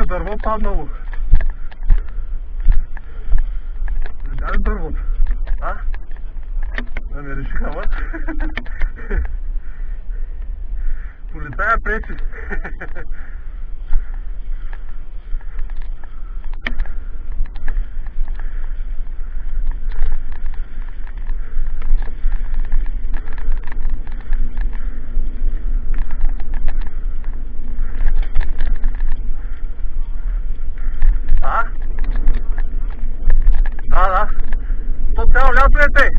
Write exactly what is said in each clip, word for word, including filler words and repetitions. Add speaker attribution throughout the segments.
Speaker 1: Тук дърво паднало. Видя ли дървото? А? Да не решиха, ма? Полицая пречи. А? Да, да. То цяло лято е тъй.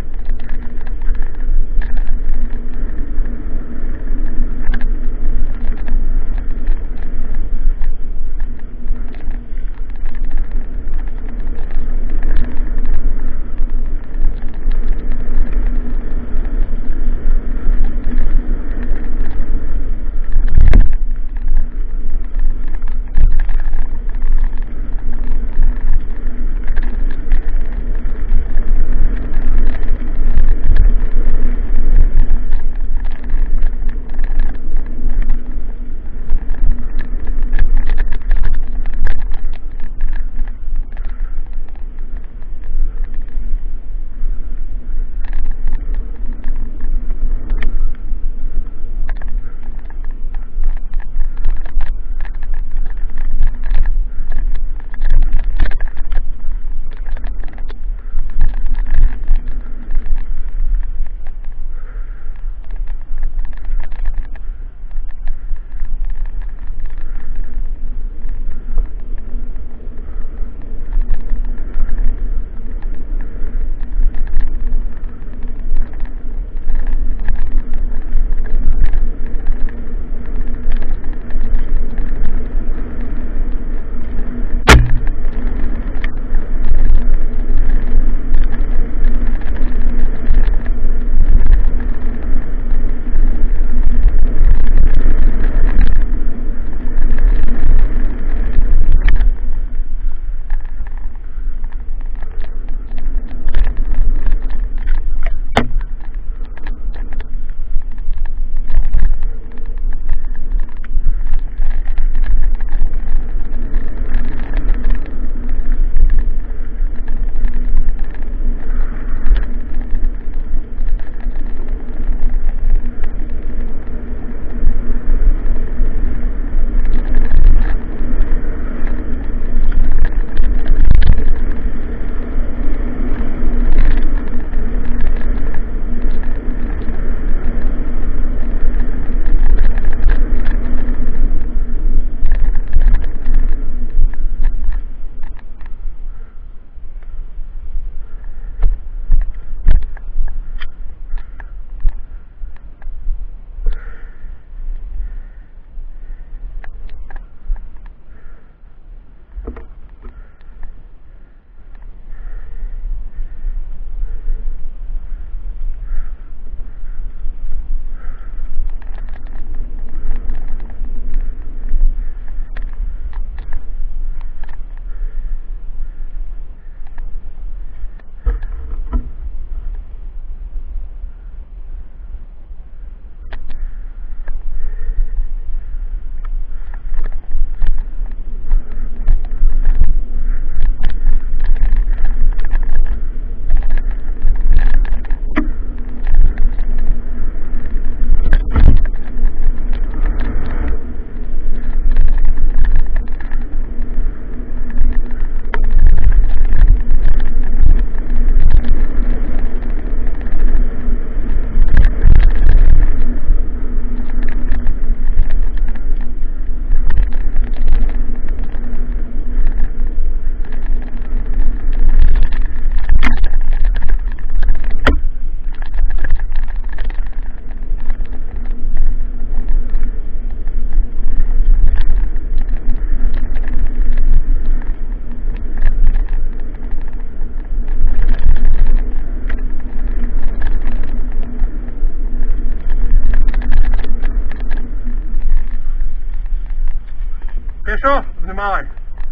Speaker 1: Пешо, внимавай!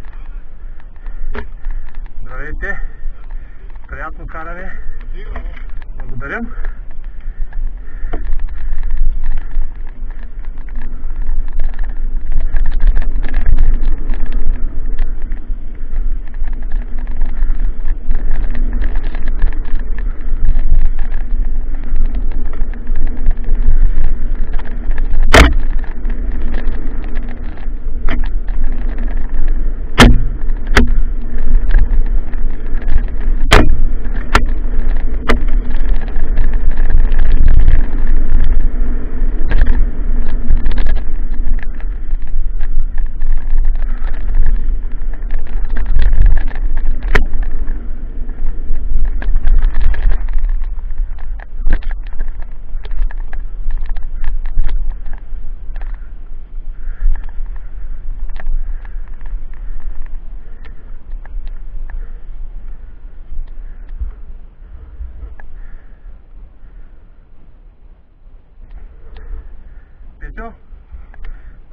Speaker 1: Здравейте! Приятно каране! Благодарим!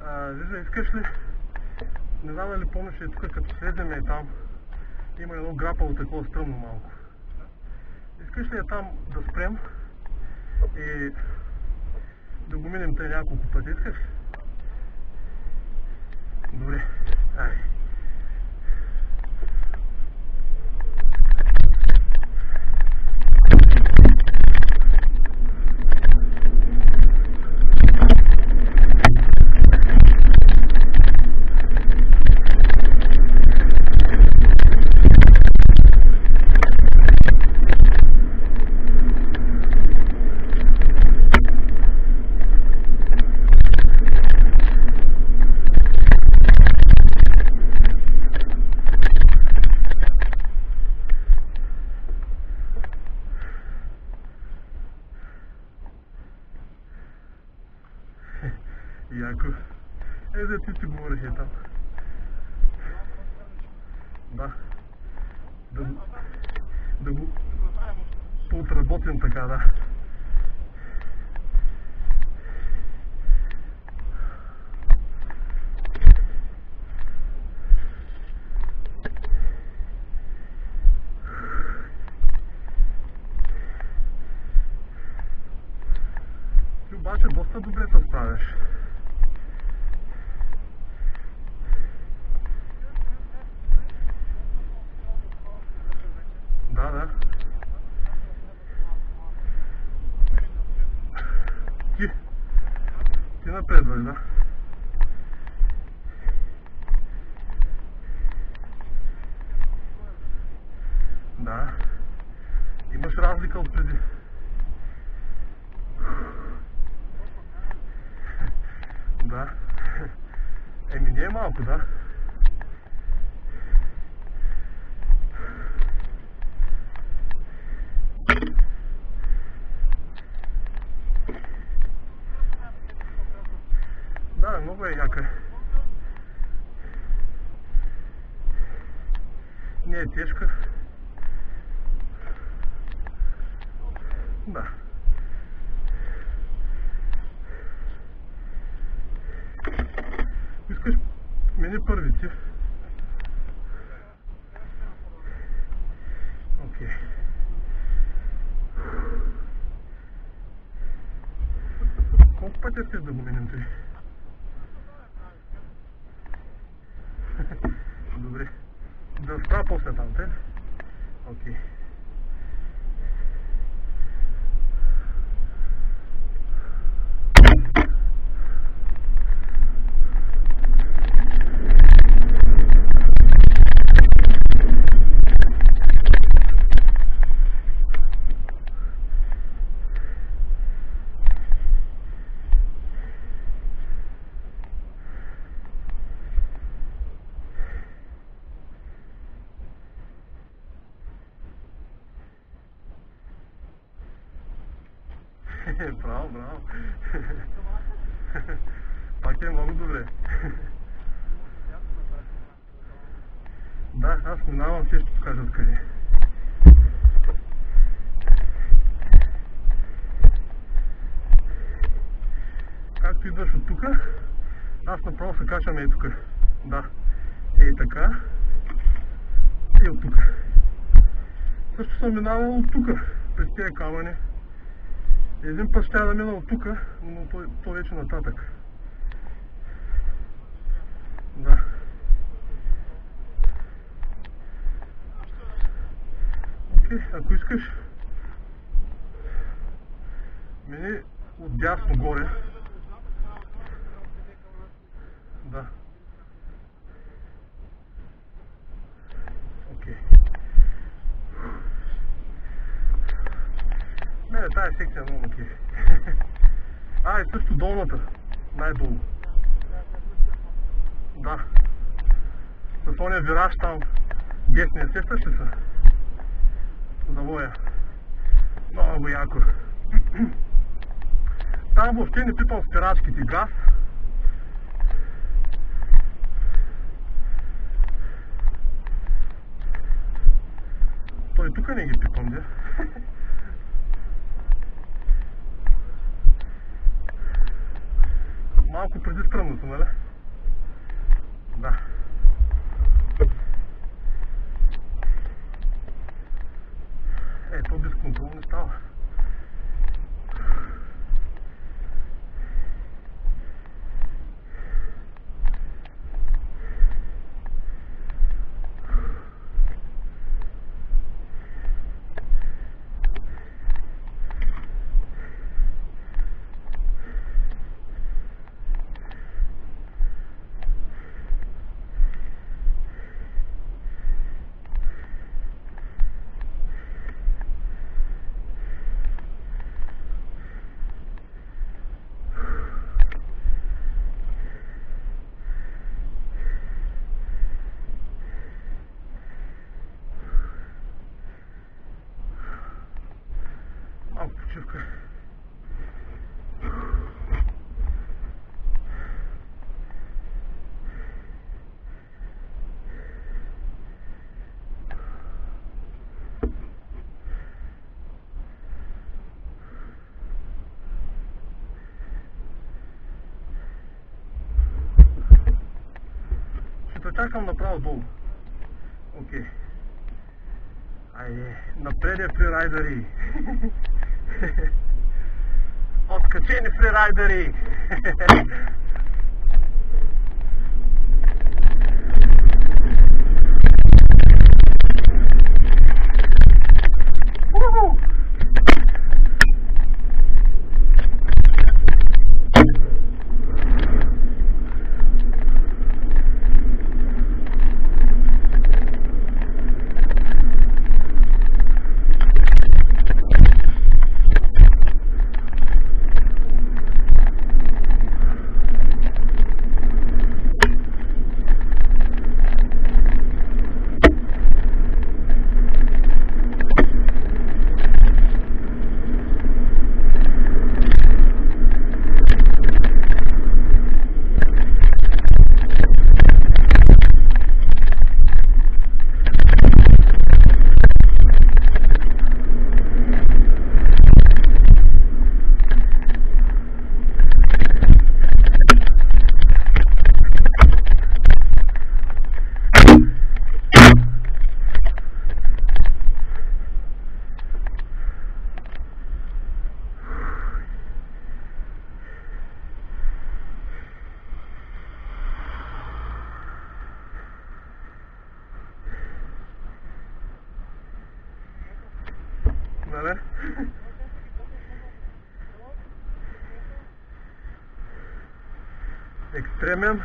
Speaker 1: Вижда, искаш ли? Не знам дали помниш, е тук като слеземе и там има едно грапало такова стръмно малко. Искаш ли е там да спрем и да го минем тъй няколко пъти? Искаш? Добре, айде. Яко. Е, за ти си говориш е там. Да. Да, да го поотработим така, да. Ти обаче доста добре се справяш. Да, да. Ти, ти напредваш, да. Да. Имаш разлика от преди. Да. Еми не е малко, да. Да, много е яка. Не е тежка. Да. Искаш мини първи ти. Окей. Колко пъти искаш да го минем ти? Добре. Да спра после там, те? Окей. Браво, браво. Пак е много добре. Да, аз минавам, те ще покажат къде. Както идваш от тук, аз направо се качам ей тук. Да. Ей така. И от тук. Също съм минавал от тук, през тези камъни. Един път ще да мина от тук, но то, то вече нататък. Да. Окей, ако искаш, мини от дясно горе. Да. Окей. Не, тая секция е много окей. А, и също долната. Най-долу. Да. С ония вираж там. Десния, сещаш ли се? Завоя. Много яко. Там въобще не пипам спирачките газ. Той тук не ги пипам, де. Малко преди стръмното, нали? Да. Е, то без контрол не става. Малко почивка. Ще те чакам направо долу. Окей. Айде, напред фрирайдери! Откачени фрирайдери! Нали? Екстремен.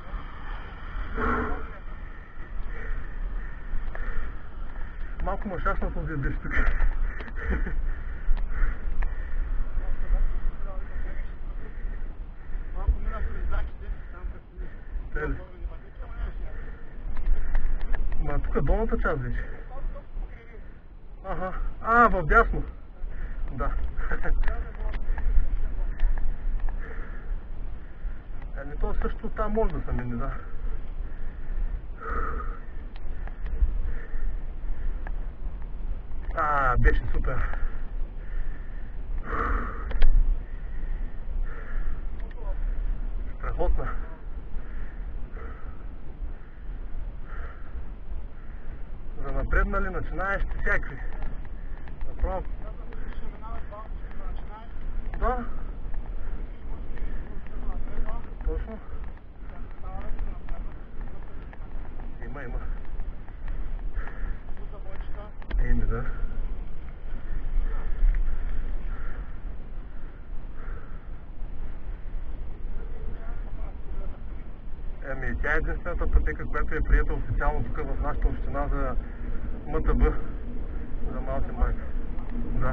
Speaker 1: Малко машашна този ядеш тук.
Speaker 2: Малко мина през зачите, там като ли.
Speaker 1: Ма тук долната част вече. Ага. А, в дясно. Да. Еми то също там може да се мине, да. А, беше супер. Страхотна. За напреднали начинаещи всякакви. Направо. Да. Точно. Има, има. Еми, да. Еми, тя е единствената пътека, която е приета официално тук в нашата община за МТБ, за маунтинбайк. Да.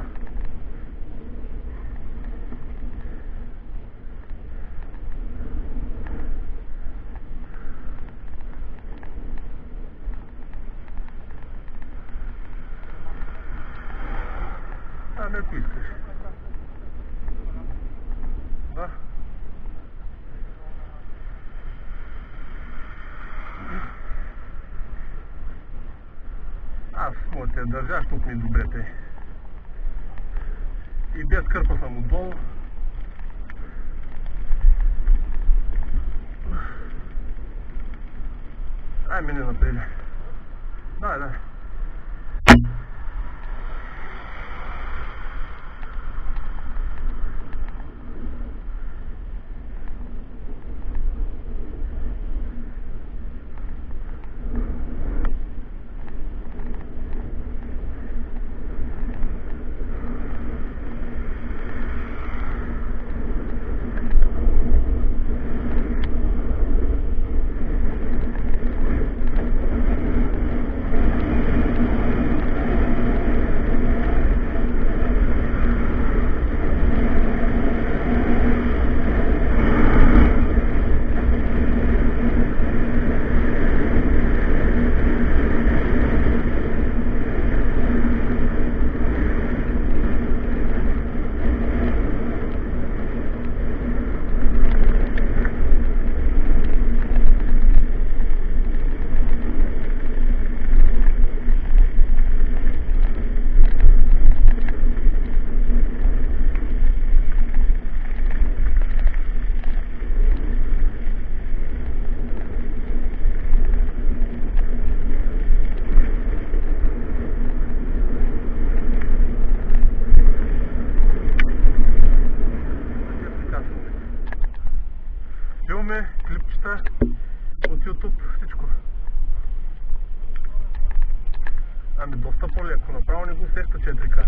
Speaker 1: Ами, ако искаш. Да. Аз мога те държа, защото ми е добре те. И без кърпа съм отдолу. мине напред. Дай, дай. Филми, клипчета от YouTube, всичко. Ами доста по-леко, направо не го усеща четири К.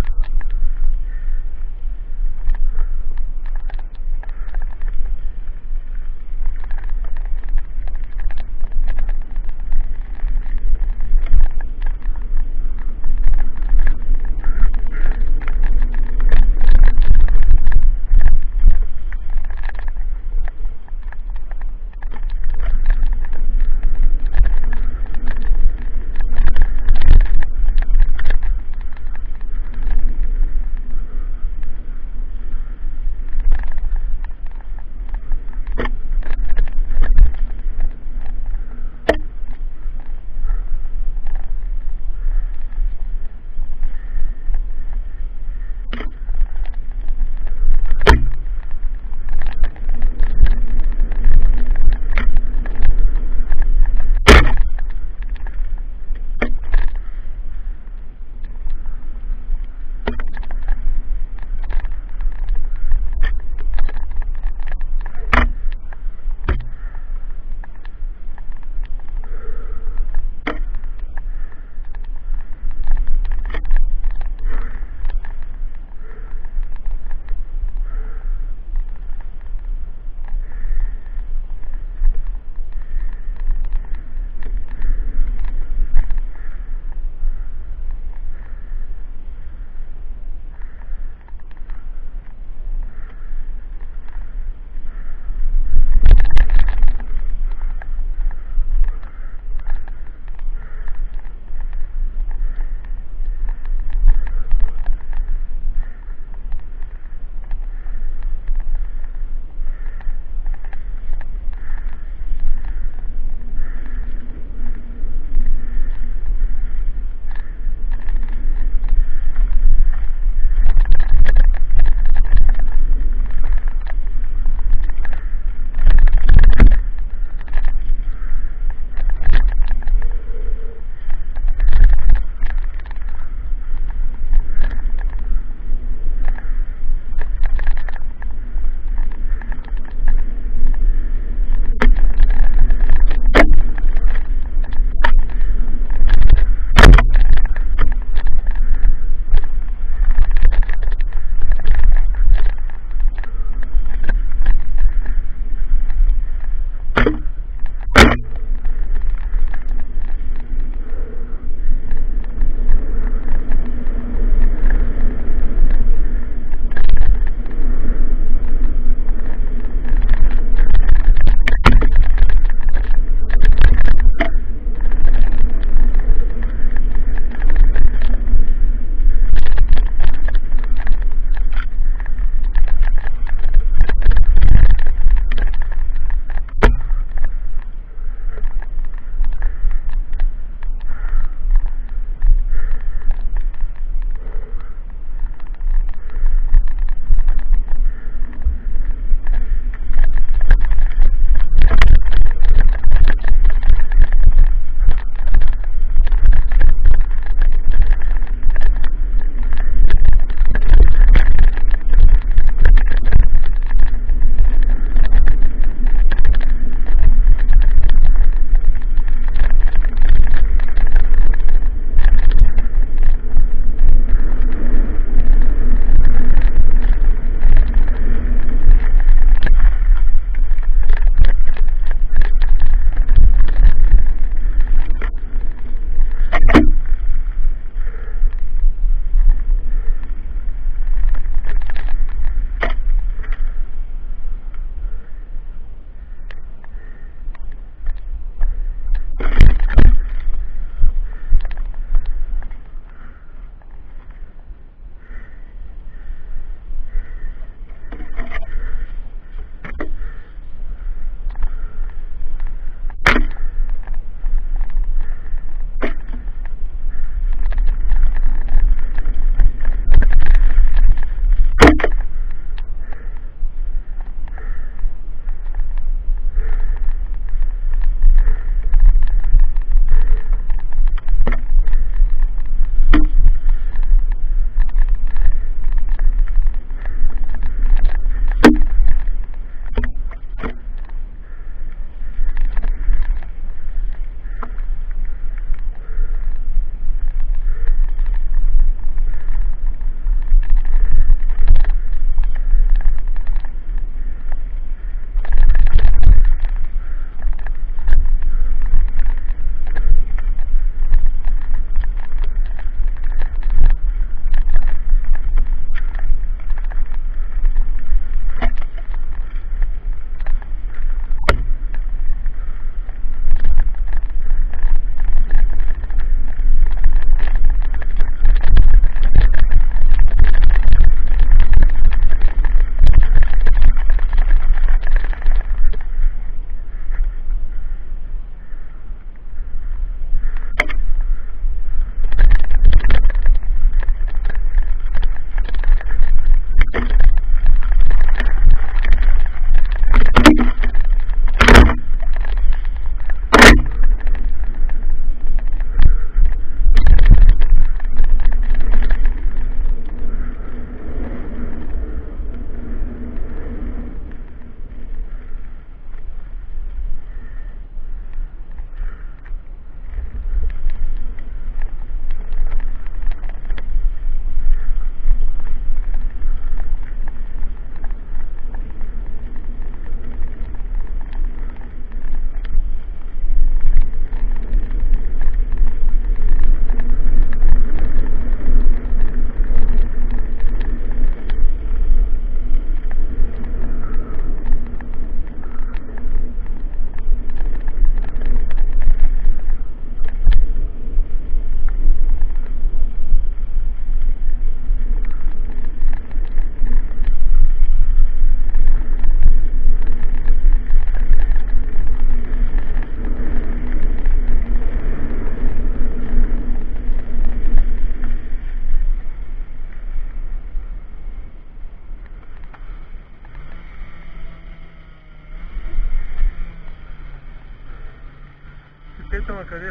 Speaker 1: Питам, а къде?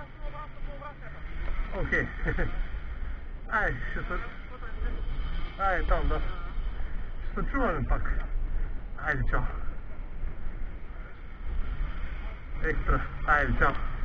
Speaker 1: Окей. Ай, ще се... Ай, там, да. Ще се чуваме пак. Айде, чао. Екстра. Айде, чао.